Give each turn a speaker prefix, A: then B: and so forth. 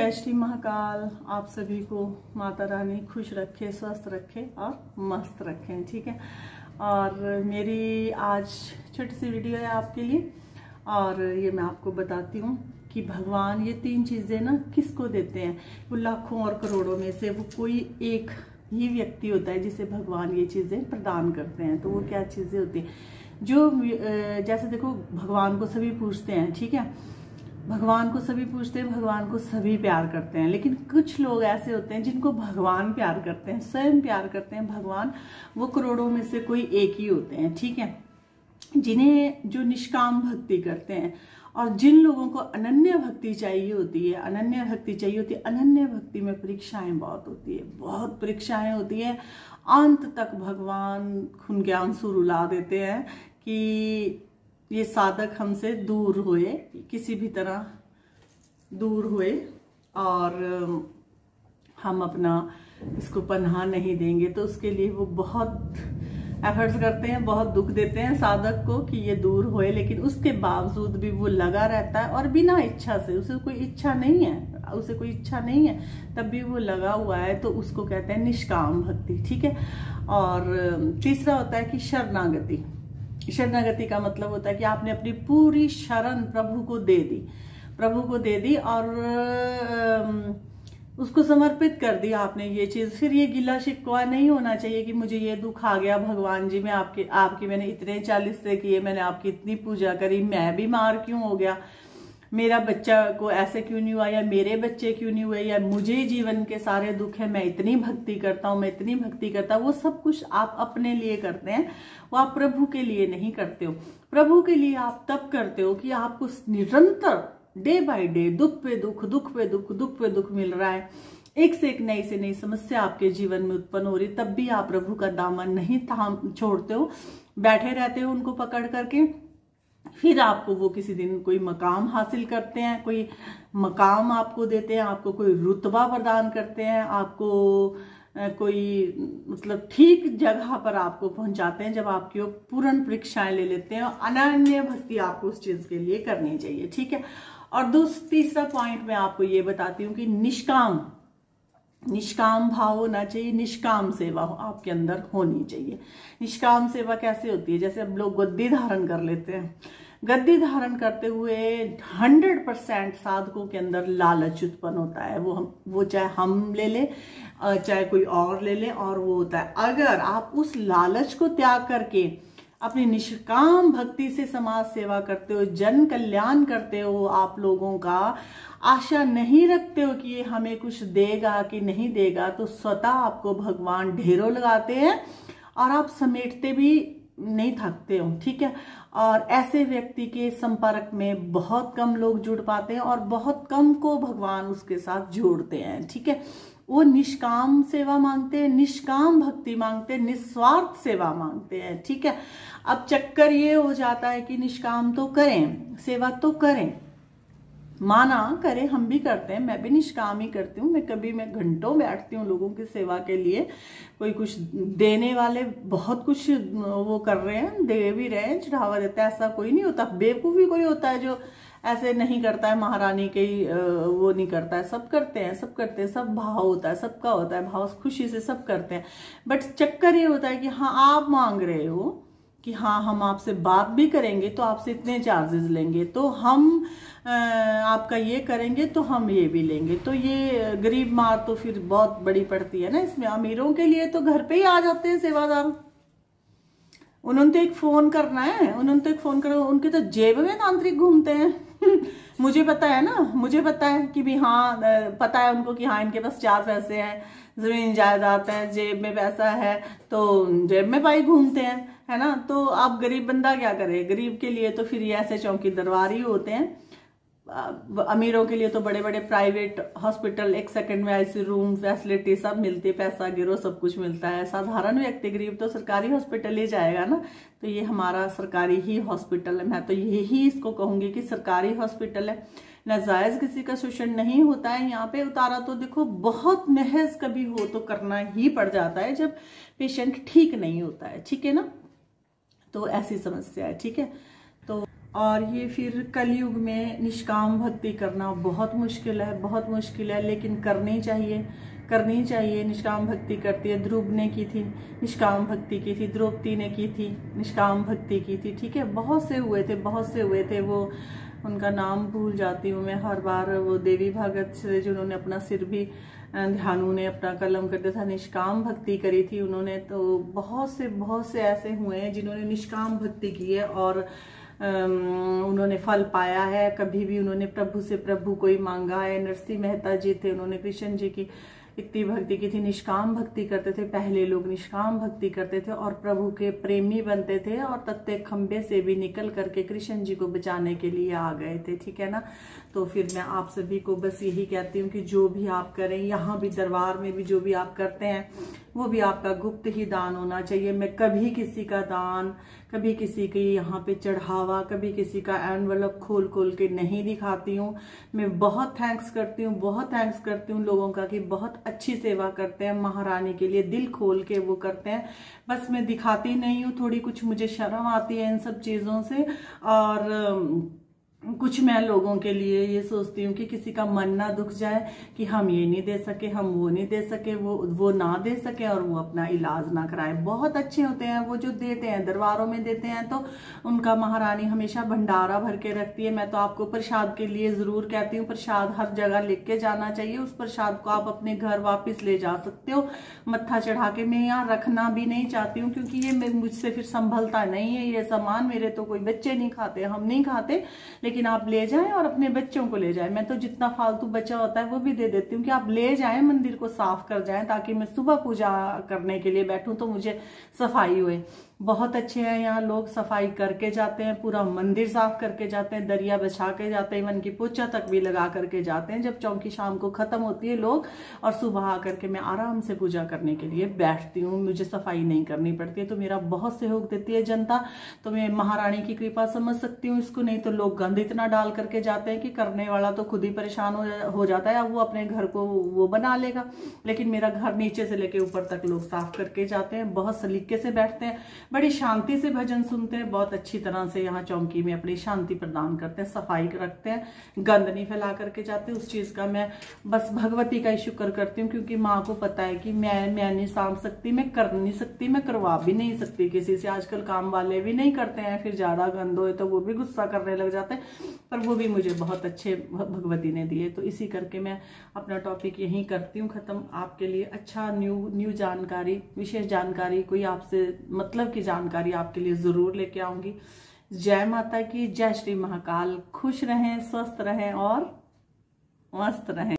A: जय श्री महाकाल। आप सभी को माता रानी खुश रखे, स्वस्थ रखे और मस्त रखें। ठीक है। और मेरी आज छोटी सी वीडियो है आपके लिए, और ये मैं आपको बताती हूँ कि भगवान ये 3 चीज़ें ना किसको देते हैं। वो लाखों और करोड़ों में से वो कोई एक ही व्यक्ति होता है जिसे भगवान ये चीज़ें प्रदान करते हैं। तो वो क्या चीज़ें होती हैं जो जैसे देखो, भगवान को सभी पूछते हैं। ठीक है, भगवान को सभी पूछते हैं, भगवान को सभी प्यार करते हैं, लेकिन कुछ लोग ऐसे होते हैं जिनको भगवान प्यार करते हैं, स्वयं प्यार करते हैं। भगवान वो करोड़ों में से कोई एक ही होते हैं। ठीक है, जिन्हें जो निष्काम भक्ति करते हैं, और जिन लोगों को अनन्य भक्ति चाहिए होती है, अनन्य भक्ति चाहिए होती है। अनन्य भक्ति में परीक्षाएं बहुत होती है, बहुत परीक्षाएं होती है। अंत तक भगवान खून के आंसू रुला देते हैं कि ये साधक हमसे दूर हुए, किसी भी तरह दूर हुए, और हम अपना इसको पनाह नहीं देंगे। तो उसके लिए वो बहुत एफर्ट्स करते हैं, बहुत दुख देते हैं साधक को कि ये दूर होए, लेकिन उसके बावजूद भी वो लगा रहता है, और बिना इच्छा से, उसे कोई इच्छा नहीं है, तब भी वो लगा हुआ है। तो उसको कहते हैं निष्काम भक्ति। ठीक है। और तीसरा होता है कि शरणागति। शरणागति का मतलब होता है कि आपने अपनी पूरी शरण प्रभु को दे दी और उसको समर्पित कर दिया आपने ये चीज। फिर ये गिला शिकवा नहीं होना चाहिए कि मुझे ये दुख आ गया, भगवान जी मैं आपकी मैंने इतने 40 से किए, मैंने आपकी इतनी पूजा करी, मैं बीमार क्यों हो गया, मेरा बच्चा को ऐसे क्यों नहीं हुआ, या मेरे बच्चे क्यों नहीं हुए, या मुझे जीवन के सारे दुख है, मैं इतनी भक्ति करता हूँ, वो सब कुछ आप अपने लिए करते हैं, वो आप प्रभु के लिए नहीं करते हो। प्रभु के लिए आप तब करते हो कि आपको निरंतर डे बाय डे दुख पे दुख मिल रहा है, एक से एक नई समस्या आपके जीवन में उत्पन्न हो रही, तब भी आप प्रभु का दामन नहीं छोड़ते हो, बैठे रहते हो उनको पकड़ करके। फिर आपको वो किसी दिन कोई मकाम हासिल करते हैं, कोई मकाम आपको देते हैं, आपको कोई रुतबा प्रदान करते हैं, आपको कोई मतलब ठीक जगह पर आपको पहुंचाते हैं, जब आपकी वो पूर्ण परीक्षाएं ले लेते हैं। और अनन्य भक्ति आपको उस चीज के लिए करनी चाहिए। ठीक है। और तीसरा पॉइंट मैं आपको ये बताती हूँ कि निष्काम भाव होना चाहिए, निष्काम सेवा आपके अंदर होनी चाहिए। निष्काम सेवा कैसे होती है? जैसे अब लोग गद्दी धारण कर लेते हैं, गद्दी धारण करते हुए 100% साधकों के अंदर लालच उत्पन्न होता है। वो चाहे हम ले ले, चाहे कोई और ले ले, और वो होता है, अगर आप उस लालच को त्याग करके अपनी निष्काम भक्ति से समाज सेवा करते हो, जन कल्याण करते हो, आप लोगों का आशा नहीं रखते हो कि ये हमें कुछ देगा कि नहीं देगा, तो स्वतः आपको भगवान ढेरों लगाते हैं और आप समेटते भी नहीं थकते हो। ठीक है। और ऐसे व्यक्ति के संपर्क में बहुत कम लोग जुड़ पाते हैं, और बहुत कम को भगवान उसके साथ जोड़ते हैं। ठीक है। वो निष्काम सेवा मांगते हैं, निष्काम भक्ति मांगते हैं, निस्वार्थ सेवा मांगते हैं। ठीक है। अब चक्कर ये हो जाता है कि निष्काम तो करें, सेवा तो करें, माना करें, हम भी करते हैं, मैं भी निष्काम ही करती हूँ। मैं घंटों बैठती हूँ लोगों की सेवा के लिए। कोई कुछ देने वाले बहुत कुछ वो कर रहे हैं, दे भी रहे हैं, चढ़ावा देता है, ऐसा कोई नहीं होता। बेवकूफी कोई होता है जो ऐसे नहीं करता है, महारानी के वो नहीं करता है, सब करते हैं, सब भाव होता है, सबका होता है भाव, खुशी से सब करते हैं। बट चक्कर ये होता है कि हाँ, आप मांग रहे हो कि हाँ हम आपसे बात भी करेंगे तो आपसे इतने चार्जेस लेंगे, तो हम आपका ये करेंगे तो हम ये भी लेंगे, तो ये गरीब मार तो फिर बहुत बड़ी पड़ती है ना इसमें। अमीरों के लिए तो घर पे ही आ जाते हैं सेवादार, उन्होंने तो एक फोन करना है, उनके तो जेब में तांत्रिक घूमते हैं। मुझे पता है कि भी हाँ, पता है उनको कि हाँ इनके पास 4 पैसे हैं, जमीन जायदाद है, जेब में पैसा है, तो जेब में पाई घूमते हैं, है ना। तो आप गरीब बंदा क्या करे? गरीब के लिए तो फिर ये ऐसे चौकी दरबार ही होते हैं। अमीरों के लिए तो बड़े बड़े प्राइवेट हॉस्पिटल, 1 सेकंड में आईसीयू रूम, फैसिलिटी सब मिलती है, पैसा गिरो सब कुछ मिलता है। साधारण व्यक्ति गरीब तो सरकारी हॉस्पिटल ही जाएगा ना। तो ये हमारा सरकारी ही हॉस्पिटल है, मैं तो यही इसको कहूंगी कि सरकारी हॉस्पिटल है। नाजायज किसी का शोषण नहीं होता है यहाँ पे। उतारा तो देखो बहुत महज कभी हो तो करना ही पड़ जाता है जब पेशेंट ठीक नहीं होता है। ठीक है ना। तो ऐसी समस्या है। ठीक है। तो और ये फिर कलयुग में निष्काम भक्ति करना बहुत मुश्किल है, बहुत मुश्किल है, लेकिन करनी चाहिए, करनी चाहिए। निष्काम भक्ति करती है, ध्रुव ने की थी निष्काम भक्ति की थी, द्रौपदी ने की थी निष्काम भक्ति की थी, ठीक है। बहुत से हुए थे, बहुत से हुए थे। वो उनका नाम भूल जाती हूँ मैं हर बार। वो देवी भगत से जिन्होंने अपना सिर भी ध्यानु ने अपना कलम कर दिया था, निष्काम भक्ति करी थी उन्होंने। तो बहुत से ऐसे हुए हैं जिन्होंने निष्काम भक्ति की है और उन्होंने फल पाया है। कभी भी उन्होंने प्रभु से प्रभु को ही मांगा है। नरसिंह मेहता जी थे, उन्होंने कृष्ण जी की इतनी भक्ति की थी। निष्काम भक्ति करते थे पहले लोग, निष्काम भक्ति करते थे और प्रभु के प्रेमी बनते थे और तत्ते खंबे से भी निकल करके कृष्ण जी को बचाने के लिए आ गए थे, ठीक है ना। तो फिर मैं आप सभी को बस यही कहती हूँ कि जो भी आप करें, यहाँ भी दरबार में भी जो भी आप करते हैं वो भी आपका गुप्त ही दान होना चाहिए। मैं कभी किसी का दान, कभी किसी की यहाँ पे चढ़ावा, कभी किसी का एनवलप खोल खोल के नहीं दिखाती हूँ। मैं बहुत थैंक्स करती हूँ, बहुत थैंक्स करती हूँ लोगों का कि बहुत अच्छी सेवा करते हैं, महारानी के लिए दिल खोल के वो करते हैं। बस मैं दिखाती नहीं हूँ, थोड़ी कुछ मुझे शर्म आती है इन सब चीज़ों से। और कुछ मैं लोगों के लिए ये सोचती हूँ कि किसी का मन ना दुख जाए कि हम ये नहीं दे सके, हम वो नहीं दे सके, वो ना दे सके और वो अपना इलाज ना कराए। बहुत अच्छे होते हैं वो जो देते हैं, दरबारों में देते हैं तो उनका महारानी हमेशा भंडारा भर के रखती है। मैं तो आपको प्रसाद के लिए जरूर कहती हूँ, प्रसाद हर जगह लेके जाना चाहिए। उस प्रसाद को आप अपने घर वापस ले जा सकते हो मत्था चढ़ा के। मैं यहाँ रखना भी नहीं चाहती हूँ क्योंकि ये मुझसे फिर संभलता नहीं है ये सामान। मेरे तो कोई बच्चे नहीं खाते, हम नहीं खाते, लेकिन आप ले जाएं और अपने बच्चों को ले जाएं। मैं तो जितना फालतू बचा होता है वो भी दे देती हूँ कि आप ले जाएं, मंदिर को साफ कर जाएं, ताकि मैं सुबह पूजा करने के लिए बैठूं तो मुझे सफाई हुए। बहुत अच्छे हैं यहाँ लोग, सफाई करके जाते हैं, पूरा मंदिर साफ करके जाते हैं, दरिया बिछा के जाते हैं, इवन की पोछा तक भी लगा करके जाते हैं जब चौकी शाम को खत्म होती है लोग। और सुबह आकर के मैं आराम से पूजा करने के लिए बैठती हूँ, मुझे सफाई नहीं करनी पड़ती है। तो मेरा बहुत सहयोग देती है जनता, तो मैं महारानी की कृपा समझ सकती हूँ इसको। नहीं तो लोग गंद इतना डाल करके जाते हैं कि करने वाला तो खुद ही परेशान हो जाता है, अब वो अपने घर को वो बना लेगा। लेकिन मेरा घर नीचे से लेके ऊपर तक लोग साफ करके जाते हैं, बहुत सलीके से बैठते हैं, बड़ी शांति से भजन सुनते हैं, बहुत अच्छी तरह से यहाँ चौकी में अपनी शांति प्रदान करते हैं, सफाई रखते हैं, गंद नहीं फैला करके जाते। उस चीज का मैं बस भगवती का ही शुक्र करती हूँ क्योंकि माँ को पता है कि मैं नहीं साम सकती, मैं कर नहीं सकती, मैं करवा भी नहीं सकती किसी से। आजकल काम वाले भी नहीं करते हैं, फिर ज्यादा गंद हो तो वो भी गुस्सा करने लग जाते हैं, पर वो भी मुझे बहुत अच्छे भगवती ने दिए। तो इसी करके मैं अपना टॉपिक यहीं करती हूँ खत्म। आपके लिए अच्छा न्यू जानकारी, विशेष जानकारी, कोई आपसे मतलब की जानकारी आपके लिए जरूर लेके आऊंगी। जय माता की, जय श्री महाकाल। खुश रहें, स्वस्थ रहें और मस्त रहें।